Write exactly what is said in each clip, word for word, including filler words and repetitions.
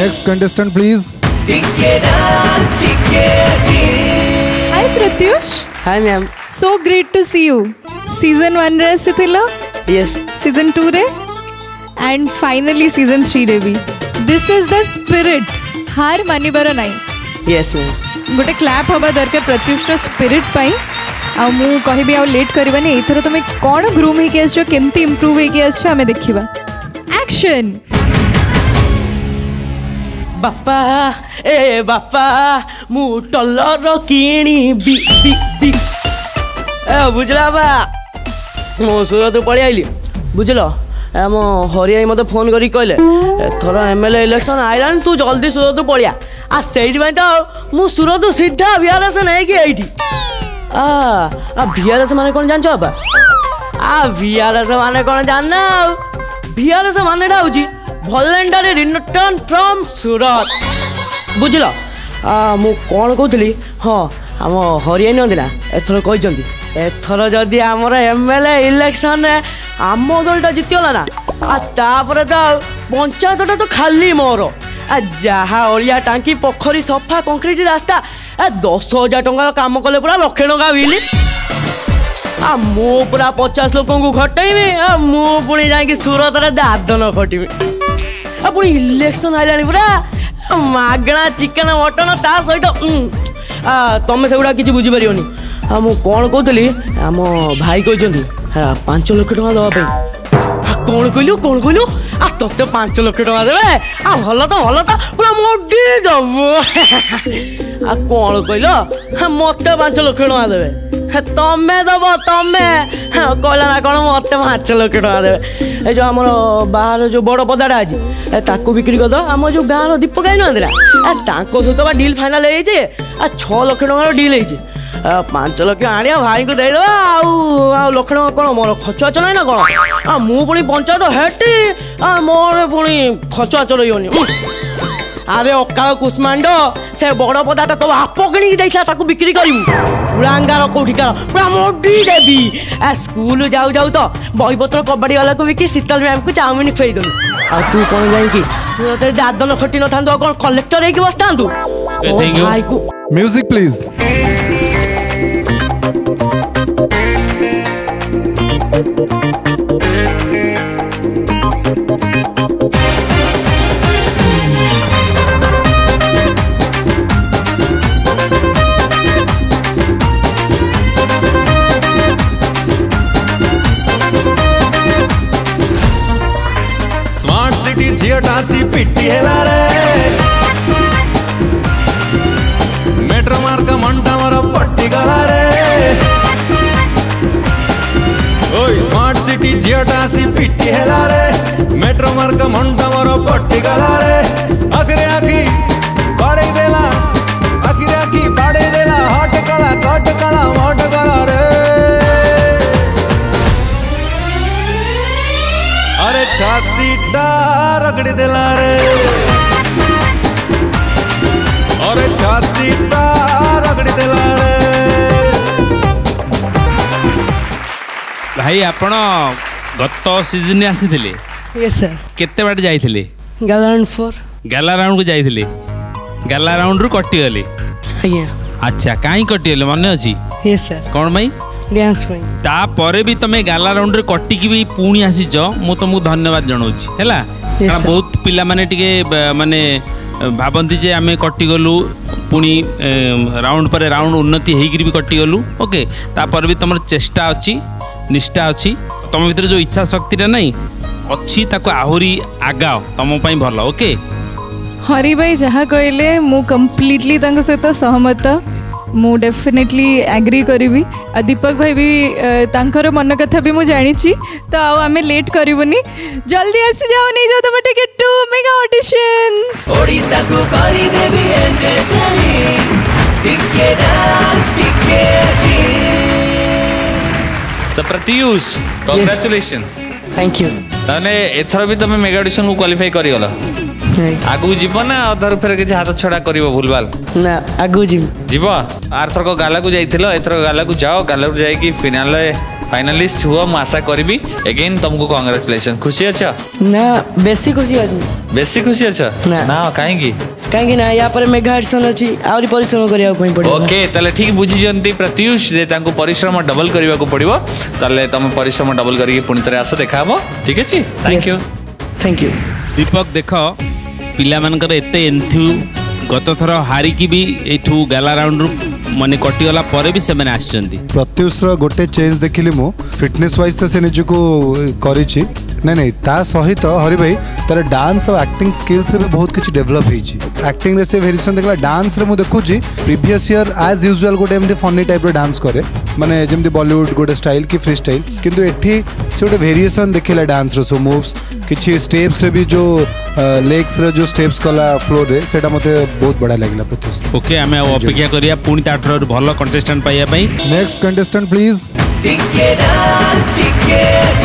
Next contestant, please. Hi Pratyush. Hi ma'am. So great to see you. Season one रे आसीथिलो. Yes. Season two रे. And finally season three रे भी. This is the spirit. हार मानिबार नाई. Yes ma'am. गोटे clap हवा दरकार प्रत्युष रा स्पिरिट पाई. आ मु कहबी आ लेट करबानी एथरो तुमे कोन ग्रूम हे के आछो केमती इंप्रूव हे के आछो हमें देखिबा. Action. बापा ए बापा मु टलर किणी बी बी बी ए बुझला बा मो सुरत पळी आइली बुझलो आम हरियाई मते फोन करी कहले एथर एमएलए इलेक्शन आइलान तू जल्दी सुरत पळिया आ सेइज में तो मु सुरत सीधा वीआरएस नै कि एठी आ आ वीआरएस माने कोन जानछो बा आ वीआरएस माने कोन जानना वीआरएस माने डाउजी भलेंडरी रिटर्न फ्रॉम सूरत बुझल मु कौन कहती हाँ आम हरियाई नंदिना एथर कहते एथर जदि आमर एमएलए इलेक्शन आम दलटा जितगला ना आपर तो पंचायतटा तो खाली मोर आ जहा अलिया टांकी पोखरी सफा कंक्रीट रास्ता ए दस हजार टकर कम कले पूरा लक्षे टका बिल आ मु पूरा पचास लोक को घटेबी आ मु पुणी जाकि सूरत दादन खटबी पुणी इलेक्शन आइलानी पूरा मागणा चिकेन मटन ता सहित तुम से गुड़ा किसी बुझीपर आ मु कौन कहती आम भाई कहते पांच लक्ष टका दवाई कौन कहलु कौन कहलु आ ते पांच लक्ष टका देवे आ भल तो भल तो पूरा मोडी दब आ कौन कहल मत पांच लक्ष टका देवे तमें दब तमें कहला ना कौन मत पांच लक्ष टका देवे ए जो आम बाहर जो बड़ पदाटा अच्छे ताको बिक्री करद आम जो गाँव दीपक आई ना सहित बा डील फाइनाल आ छः लक्ष टकर डील है पांच लक्ष आने भाई को देदेव आ लक्ष टका कौन मोर खर्च बाच ना कौन आ मुझे पंचायत हेटी मोर पुणी खर्च बाच रही अरे अकाल कुष्मांड से बड़ पदार्थ तो आप कि देखा बिक्री करू उड़ांगार कौटिकार पूरा मोडी देवी आ स्कूल जाऊ जाऊ तो बहीपत्र कबाड़ी वाला को बिकी शीतल मैम को चाउमिन खुई देलु आ तू कौन जाकि दादन खटी न था कौन कलेक्टर होगी बस था भाई को म्यूजिक प्लीज सी पिट्टी हेला रे मेट्रो मार्क मंटा मर पट्टी गला रे ओय स्मार्ट सिटी जियोटा सी पिट्टी हेला रे मेट्रो मार्क मंटा मर पट्टी गला रे आखिरे आखी बाड़े देला आखिरे आखी बाड़े देला हट कला कट कला मट कला रे अरे छाती रगड़ी देला रे अरे छाती रगड़ी देला रे भाई आपण गत सीजन आसीथिले यस सर केते बाट जाइथिले gala round four gala round को जाइथिले गाला राउंड रु कटि गले आज्ञा अच्छा काई कटि गले माने अछि यस सर कोन भाई डांस पई ता परे भी तमे गाला राउंड रे कटि की भी पुणी आसीच मु तुमको धन्यवाद जणाउछि हैला yes, बहुत पिला माने टिके माने भाबंती जे आमे कटि गलु पुणी राउंड पर राउंड उन्नति हेगिरी भी कटि गलु ओके ता पर भी तमर चेष्टा अछि निष्ठा अछि तम भीतर जो इच्छा शक्ति रे नहीं अछि ताको आहुरी आगाओ तम पई भलो ओके हरि भाई जहाँ कहले मु कंप्लीटली तांको सहित सहमत मु डेफिनेटली एग्री करी दीपक भाई भी तांकर मन कथा भी मु जानी तो आमे लेट करबुनी जल्दी आसी जाओ नहीं जाओ तुम ticket to mega auditions Odisha को करी देबी entertaining ticket dance ticket so Pratyush congratulations thank you ताने एथर भी तुम मेगा ऑडिशन को क्वालिफाई करी गला आगु जीव ना अधर फेर के हाथ छड़ा करिवो भूलभाल ना आगु जीव जीव आर थर को गाला को जाइथिलो एथर गाला को जाओ गाला को जाई कि फाइनल फाइनलिस्ट हुआ मु आशा करी एगेन तुमको कांग्रेचुलेशन। खुशी अच्छा ना बेसी खुशी अछि बेसी खुशी अच्छा ना। ना कहीं कहीं ना या पर मेगा एडिशन अछि आउरी परिश्रम करिया पई पड़ो। ओके ताले ठीक बुझी जंती प्रत्युष जे तांको परिश्रम डबल करबा को पड़िबो ताले तुम परिश्रम डबल करी पुणी थे आस देखाबो। ठीक अछि thank you thank you. Deepak देख पिला मानकर एते एंथु गत थर हारिकी भी एठू गाला राउंड रु माने कटिगला पर भी से मैंने आछंती। प्रत्युष गोटे चेंज देखिली मु फिटनेस वाइज तो से निजको करिछि नहीं नहीं ता सहित हरि भाई तार डांस और एक्टिंग स्किल्स रे भी बहुत किछि डेवलप होईछि। एक्टिंग रे से वेरिएशन देखला डांस रे मु देखुछि प्रीवियस ईयर एज यूजुअल गोटे एमती फनी टाइप रे डांस करे माने जेमती बॉलीवुड गोटे स्टाइल की फ्री स्टाइल किंतु एठी से गोटे वेरिएशन देखिला डांस रे सो मूव्स किछि स्टेप्स रे भी जो लेग्स रे जो स्टेप्स कला फ्लोर रे सेटा मते बहुत बड़ा लागला प्रत्युष। ओके हमें अपेक्षा करिया पुणी ताठर भलो कंटेस्टेंट पाइया पई। Next contestant please. टिके डांस टिके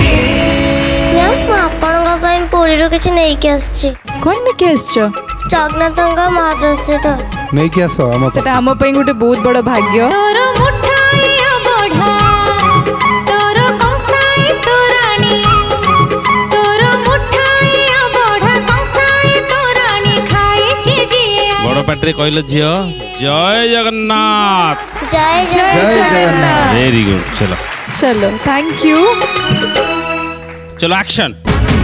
आपणका पई पूरी रो किछ नै के आछी कोन ने के आछो जगन्नाथଙ୍କ महाप्रसिद्ध नै के आसो हम सेटा हम पई गुटे बहुत बड़ भाग्य। तोरो मुठाइया बढ़ा तोरो कंसाई तोरानी तोरो मुठाइया बढ़ा कंसाई तोरानी खाई छिजिया बड़ पाटरे कहलो झियो जय जगन्नाथ जय जय जगन्नाथ। वेरी गुड चलो चलो थैंक यू। चलो एक्शन।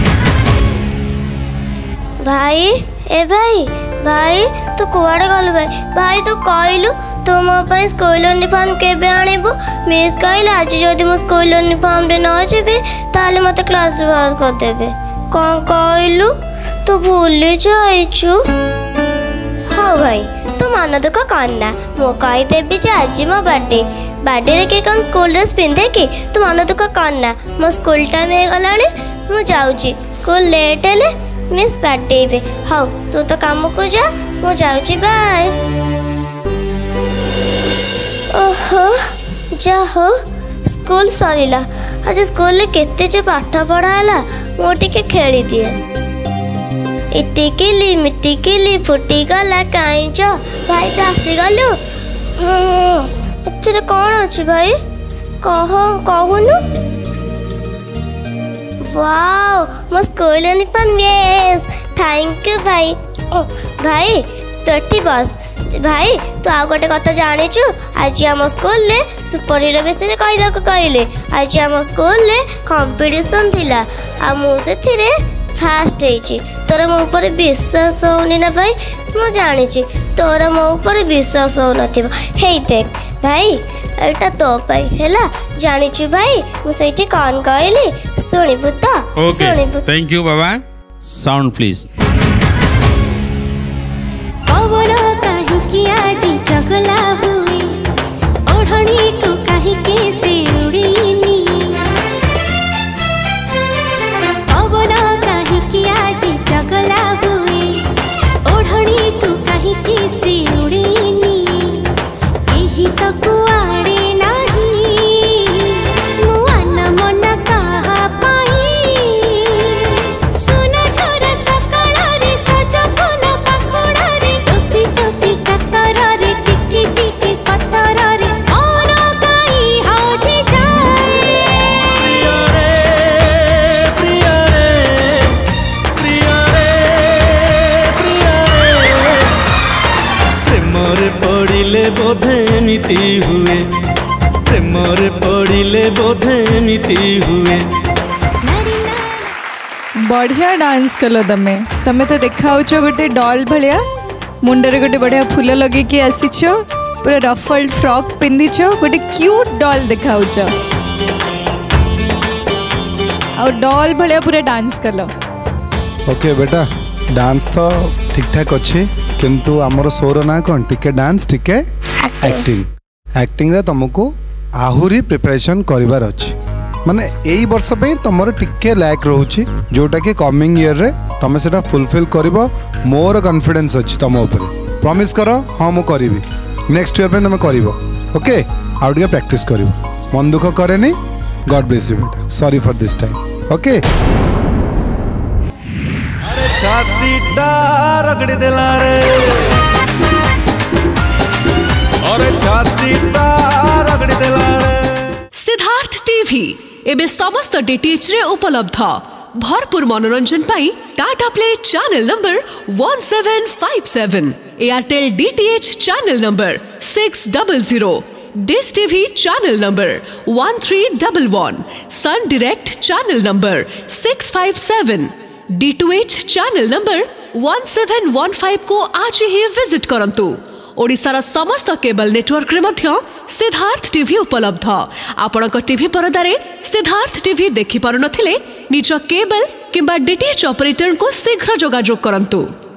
भाई ए भाई भाई तू कुआड़े गल भाई भाई तू कहलु तू मो पे स्कूल यूनिफॉर्म केबे आनिबो मिस कहले आज जदि मो स्कूल यूनिफॉर्म रे न जेबे ताले मते क्लास बाहर कर देबे कोन कहलु तू भूली जाइछु। हो भाई तू मन दुख करना मो कहि देबी जे आज मो बर्थडे बर्थडे रे के कौन स्कूल ड्रेस पिंधे कि तू मन दुख करना मो स्कूल टाइम हे गलाणी मु जाउची स्कूल लेट हेले मिस बर्थडे हाँ तू तो काम को जा मु जाउची बाय। ओहो जा हो स्कूल सरीला आज स्कूल केते जे पाठ पढ़ाला मो टिके खेली दिए इटिकिली मिटिकिली फुटी गला काई जो भाई तो आसी गलु एथरे कौन अछि भाई कह कहनु। वाओ मो school uniform yes thank you भाई। भाई तो एठी बस भाई तू आ गोटे कथा जानिछु आज आम स्कूल ले सुपर हीरो विषय कहबा को कहले आज आम स्कूल ले कंपटीशन थिला आ मु से थिरे फास्ट हेची तोर मो ऊपर विश्वास होनी ना भाई मु जानिछि तोर मो ऊपर विश्वास हो नथिबो हे देख भाई एटा तो पाई हैला जानिछु भाई मु सेठी कोन कहली सुनिबु त सुनिबु। थैंक यू बाबा साउंड प्लीज। पवन काहे कि आज चगला हुई ओढ़णी तू काहे के से उड़ीनी पवन काहे कि आज चगला हुई ओढ़णी तू काहे के से उड़ीनी एही तो कुआड़े बोधे एमिति हुए प्रेमर पड़िले बोधे एमिति हुए। बढ़िया डांस कल तमे तमे तो देखाउछ गोटे डॉल भलिया मुंडरे गोटे बढ़िया फूल लगे कि आसीछ पूरा रफल्ड फ्रॉक पिंधिछ गोटे क्यूट डॉल देखाउछ और डॉल भलिया पूरा डांस कल। ओके बेटा डांस तो ठीक ठाक अच्छे किंतु आमर शोर ना कौन टिके डांस टिके एक्टिंग एक्टिंग रे तुमको आहुरी प्रिपरेशन करिवार अछि माने एई वर्ष पे तुमर टिके लैक रहउछि जोटा के कमिंग ईयर रे तमे सेटा फुलफिल करबो मोर कॉन्फिडेंस अछि तुम ऊपर प्रॉमिस करो हां मु करबी नेक्स्ट ईयर पे तुम करबो ओके आउ टिके प्रैक्टिस करबो मन दुख करेनी गॉड ब्लेस यू बेटा sorry for this time okay. अरे छाती टा रगड़ देला रे अरे छाती टा रगड़ देला रे। सिद्धार्थ टीवी टीवी एबे समस्त डीटीएच रे उपलब्ध। भरपूर मनोरंजन पाई Tata Play channel number one seven five seven, Airtel DTH channel number six double zero, Dish TV channel number one three one one, Sun Direct channel number six five seven, D two H channel number one seven one five को आज ही visit करंतु। ओडिशार समस्त cable network रे मध्य Siddharth TV उपलब्ध। आपणक TV परदारे Siddharth TV देखि पारु नथिले निज केबल किंबा डीटीएच ऑपरेटर को शीघ्र जोगाजोग करंतु।